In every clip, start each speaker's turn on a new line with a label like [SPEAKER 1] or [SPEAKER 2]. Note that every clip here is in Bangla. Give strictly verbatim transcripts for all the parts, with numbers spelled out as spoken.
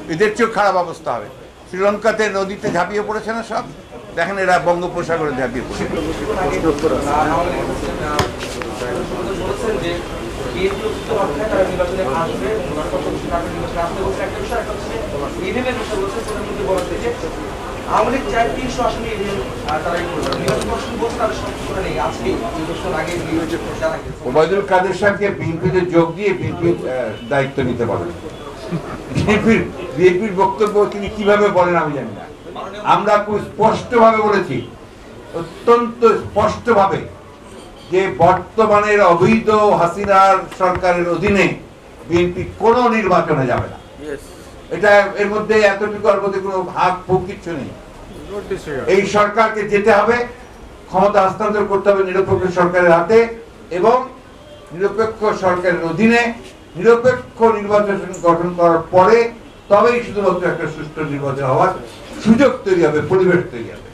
[SPEAKER 1] এদের চেয়েও খারাপ অবস্থা হবে। শ্রীলঙ্কাতে নদীতে ঝাঁপিয়ে পড়েছে না সব, দেখেন এরা বঙ্গোপসাগরে ঝাঁপিয়ে পড়েছে। ওবায়দুল কাদের সাহেবকে বিএনপিতে যোগ দিয়ে বিএনপির দায়িত্ব নিতে পারেন। বিএনপির বিএনপির বক্তব্য তিনি কিভাবে বলেন আমি জানি না। আমরা খুব স্পষ্টভাবে বলেছি, অত্যন্ত স্পষ্টভাবে, যে বর্তমানের অবৈধ হাসিনার সরকারের অধীনে বিএনপি কোনো নির্বাচনে যাবে না। এটা এর মধ্যে এতটুকু আর মধ্যে কোনো ভাগ ফুক কিচ্ছু নেই। এই সরকারকে যেতে হবে, ক্ষমতা হস্তান্তর করতে হবে নিরপেক্ষ সরকারের হাতে, এবং নিরপেক্ষ সরকারের অধীনে নিরপেক্ষ নির্বাচন গঠন করার পরে তবেই শুধুমাত্র একটা সুষ্ঠু নির্বাচন হওয়ার সুযোগ তৈরি হবে, পরিবেশ তৈরি হবে।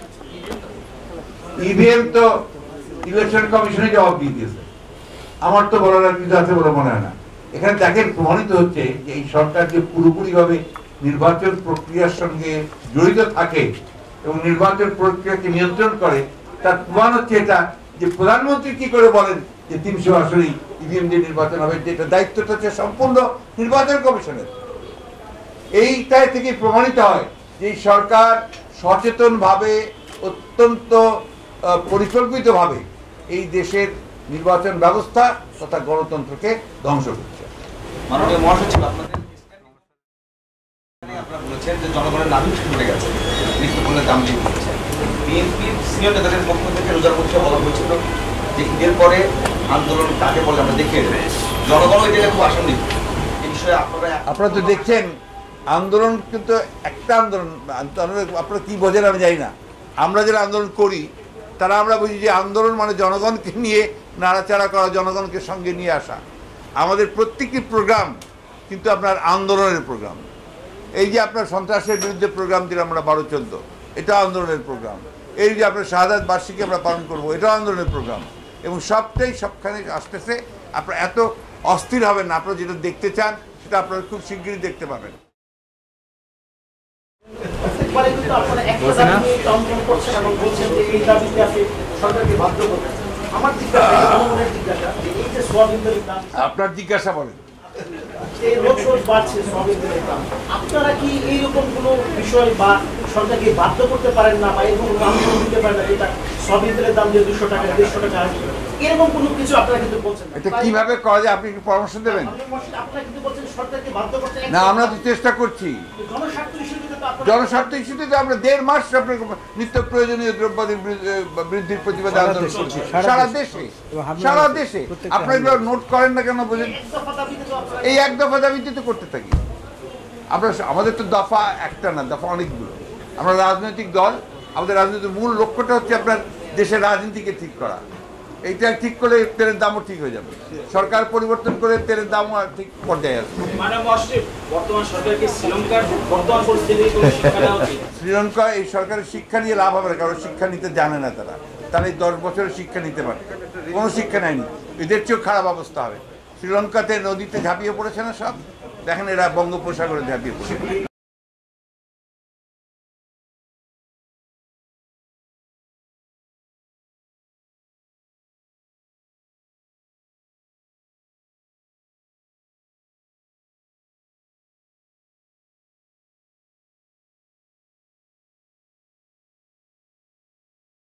[SPEAKER 1] ইভিএম তো ইলেকশন কমিশনে জবাব দিয়ে দিয়েছে, আমার তো বলার কিছু আছে বলে মনে হয় না। এখানে দেখেন প্রমাণিত হচ্ছে যে এই সরকার যে পুরোপুরি ভাবে নির্বাচন প্রক্রিয়ার সঙ্গে জড়িত থাকে এবং নির্বাচন প্রক্রিয়াকে নিয়ন্ত্রণ করে, তার প্রমাণ হচ্ছে এটা যে প্রধানমন্ত্রী কি করে বলেন যে তিনশো আসনেই ইভিএম দিয়ে নির্বাচন হবে, যেটা দায়িত্বটা হচ্ছে সম্পূর্ণ নির্বাচন কমিশনের। এইটাই থেকে প্রমাণিত হয় যে এই সরকার সচেতন ভাবে, অত্যন্ত পরিকল্পিত ভাবে এই দেশের নির্বাচন ব্যবস্থা তথা গণতন্ত্রকে ধ্বংস করছে।
[SPEAKER 2] মাননীয় মহাসচিব, আপনাদের আপনারা বলেছেন যে জনগণের নাম শুনে গেছে, মৃত্যুপূর্ণের দাম দিয়ে দিয়েছে। বিএনপির সিনিয়র নেতাদের পক্ষ থেকে রোজার পক্ষে বলা হয়েছিল যে ঈদের পরে আন্দোলন কাকে বলে আমরা দেখে জনগণ ওই জায়গায় খুব আশান্বিত। এই বিষয়ে আপনারা
[SPEAKER 1] আপনারা তো দেখছেন আন্দোলন কিন্তু একটা আন্দোলন, আপনারা কি বোঝেন আমি জানি না। আমরা যারা আন্দোলন করি তারা আমরা বুঝি যে আন্দোলন মানে জনগণকে নিয়ে নাড়াচাড়া করা, জনগণকে সঙ্গে নিয়ে আসা। আমাদের প্রত্যেকটি প্রোগ্রাম কিন্তু আপনার আন্দোলনের প্রোগ্রাম। এই যে আপনার সন্ত্রাসের বিরুদ্ধে প্রোগ্রাম দিলাম আমরা বারো চোদ্দো, এটা আন্দোলনের প্রোগ্রাম। এই যে আপনার শাহাদাত বার্ষিকী আমরা পালন করবো, এটা আন্দোলনের প্রোগ্রাম। এবং সবটাই সবখানে আসতেছে। আপনারা এত অস্থির হবেন না, আপনারা যেটা দেখতে চান সেটা আপনারা খুব শিগগিরই দেখতে পাবেন। আপনার জিজ্ঞাসা বলেন,
[SPEAKER 3] আপনারা কি এইরকম কোন বিষয় বা সরকারকে বাধ্য করতে পারেন না, বা এরকম আন্দোলন দিতে পারেন না যেটা সয়াবিনের দাম যে দুশো টাকা দেড়শো টাকা আসবে, এরকম কোনো কিছু আপনারা কিন্তু বলছেন না।
[SPEAKER 1] এটা কিভাবে করা যায় আপনি একটু পরামর্শ দেবেন?
[SPEAKER 3] আপনারা কিন্তু বলছেন সরকারকে বাধ্য করতে
[SPEAKER 1] না, আমরা তো চেষ্টা করছি।
[SPEAKER 3] জনস্বার্থ ইস্যুতে তো আপনারা
[SPEAKER 1] জনস্বার্থ ইস্যুতে তো আমরা দেড় মাস আপনার নিত্য প্রয়োজনীয় দ্রব্যাদির বৃদ্ধির প্রতিবাদে আন্দোলন করছি সারা দেশে, সারা দেশে। আপনারা এগুলো নোট করেন না কেন বোঝেন? এই এক দফা দাবিতে তো করতে থাকি আমরা। আমাদের তো দফা একটা না, দফা অনেকগুলো। আমরা রাজনৈতিক দল, আমাদের রাজনৈতিক মূল লক্ষ্যটা হচ্ছে আপনার দেশের রাজনীতিকে ঠিক করা। এইটা ঠিক করলে তেলের দামও ঠিক হয়ে যাবে। সরকার পরিবর্তন করে তেলের দামও ঠিক পর্যায়ে আসবে। শ্রীলঙ্কা এই সরকারের শিক্ষা নিয়ে লাভ হবে না, কারণ শিক্ষা নিতে জানে না তারা। তারা এই দশ বছরের শিক্ষা নিতে পারে, কোনো শিক্ষা নেয়নি। এদের চেয়েও খারাপ অবস্থা হবে। শ্রীলঙ্কাতে নদীতে ঝাঁপিয়ে পড়েছে না সব, দেখেন এরা বঙ্গোপসাগরে ঝাঁপিয়ে পড়েছে।